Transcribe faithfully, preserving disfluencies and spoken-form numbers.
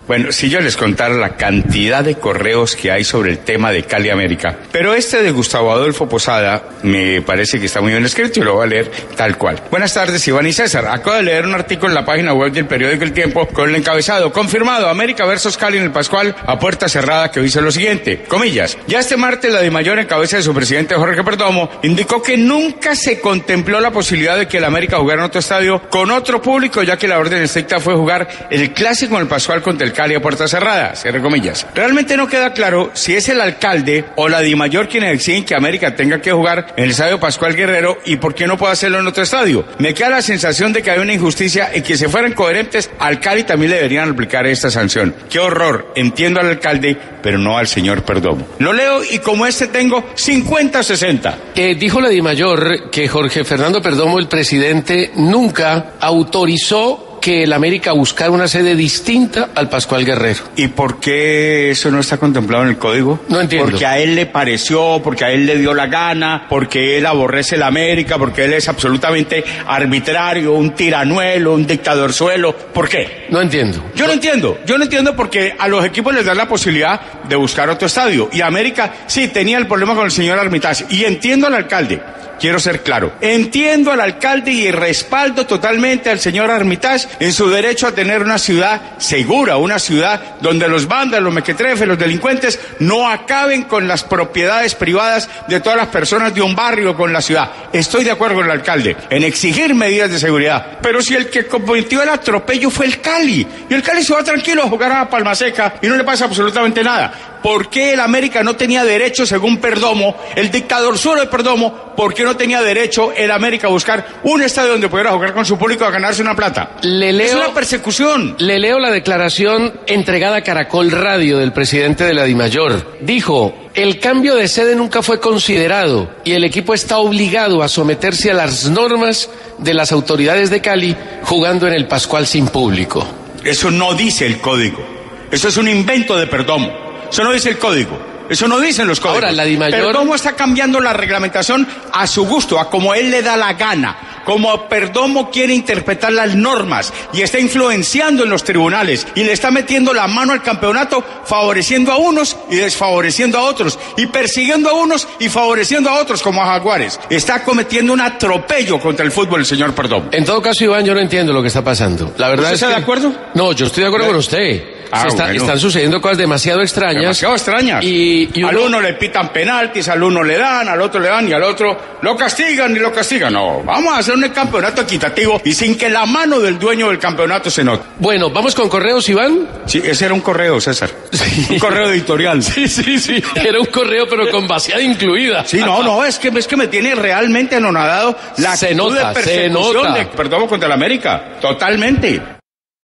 Bueno, si yo les contara la cantidad de correos que hay sobre el tema de Cali América, pero este de Gustavo Adolfo Posada me parece que está muy bien escrito y lo voy a leer tal cual. Buenas tardes, Iván y César. Acabo de leer un artículo en la página web del periódico El Tiempo con el encabezado: confirmado, América versus Cali en el Pascual a puerta cerrada, que dice lo siguiente, comillas: ya este martes la DIMAYOR, en cabeza de su presidente Jorge Perdomo, indicó que nunca se contempló la posibilidad de que el América jugara en otro estadio con otro público, ya que la orden estricta fue jugar el clásico en el Pascual contra el Cali a puerta cerrada, cierre comillas. Realmente no queda claro si es el alcalde o la DIMAYOR quienes exigen que América tenga que jugar en el estadio Pascual Guerrero y por qué no puede hacerlo en otro estadio. Me queda la sensación de que hay una injusticia y que si fueran coherentes, al Cali también le deberían aplicar esta sanción. ¡Qué horror! Entiendo al alcalde, pero no al señor Perdomo. Lo leo y como este tengo cincuenta sesenta. Eh, dijo la DIMAYOR que Jorge Fernando Perdomo, el presidente, nunca autorizó que el América buscara una sede distinta al Pascual Guerrero. ¿Y por qué eso no está contemplado en el código? No entiendo. Porque a él le pareció, porque a él le dio la gana, porque él aborrece el América, porque él es absolutamente arbitrario, un tiranuelo, un dictadorzuelo. ¿Por qué? No entiendo. Yo no entiendo. Yo no entiendo porque a los equipos les dan la posibilidad de buscar otro estadio. Y América sí tenía el problema con el señor Armitage. Y entiendo al alcalde. Quiero ser claro, entiendo al alcalde y respaldo totalmente al señor Armitage en su derecho a tener una ciudad segura, una ciudad donde los bandas, los mequetrefes, los delincuentes no acaben con las propiedades privadas de todas las personas de un barrio con la ciudad. Estoy de acuerdo con el alcalde en exigir medidas de seguridad, pero si el que cometió el atropello fue el Cali, y el Cali se va tranquilo a jugar a Palma Seca y no le pasa absolutamente nada. ¿Por qué el América no tenía derecho, según Perdomo, el dictador suelo de Perdomo, por qué no tenía derecho el América a buscar un estadio donde pudiera jugar con su público a ganarse una plata? Le leo, es una persecución. Le leo la declaración entregada a Caracol Radio del presidente de la DIMAYOR. Dijo: el cambio de sede nunca fue considerado y el equipo está obligado a someterse a las normas de las autoridades de Cali jugando en el Pascual sin público. Eso no dice el código. Eso es un invento de Perdomo. Eso no dice el código, eso no dicen los códigos. Ahora, la DIMAYOR... Perdomo está cambiando la reglamentación a su gusto, a como él le da la gana, como Perdomo quiere interpretar las normas y está influenciando en los tribunales y le está metiendo la mano al campeonato, favoreciendo a unos y desfavoreciendo a otros, y persiguiendo a unos y favoreciendo a otros, como a Jaguares. Está cometiendo un atropello contra el fútbol el señor Perdomo. En todo caso, Iván, yo no entiendo lo que está pasando. La verdad ¿Usted es está que... de acuerdo? No, yo estoy de acuerdo con usted. Ah, está, bueno. Están sucediendo cosas demasiado extrañas. Demasiado extrañas. Y, y uno... Al uno le pitan penaltis, al uno le dan, al otro le dan y al otro lo castigan y lo castigan. No, vamos a hacer un campeonato equitativo y sin que la mano del dueño del campeonato se note. Bueno, ¿vamos con correos, Iván? Sí, ese era un correo, César. Sí. Un correo editorial. Sí, sí, sí. Era un correo, pero con vaciada incluida. Sí, no, no, es que, es que me tiene realmente anonadado la se actitud nota, de persecución se nota. de Perdomo contra la América. Totalmente.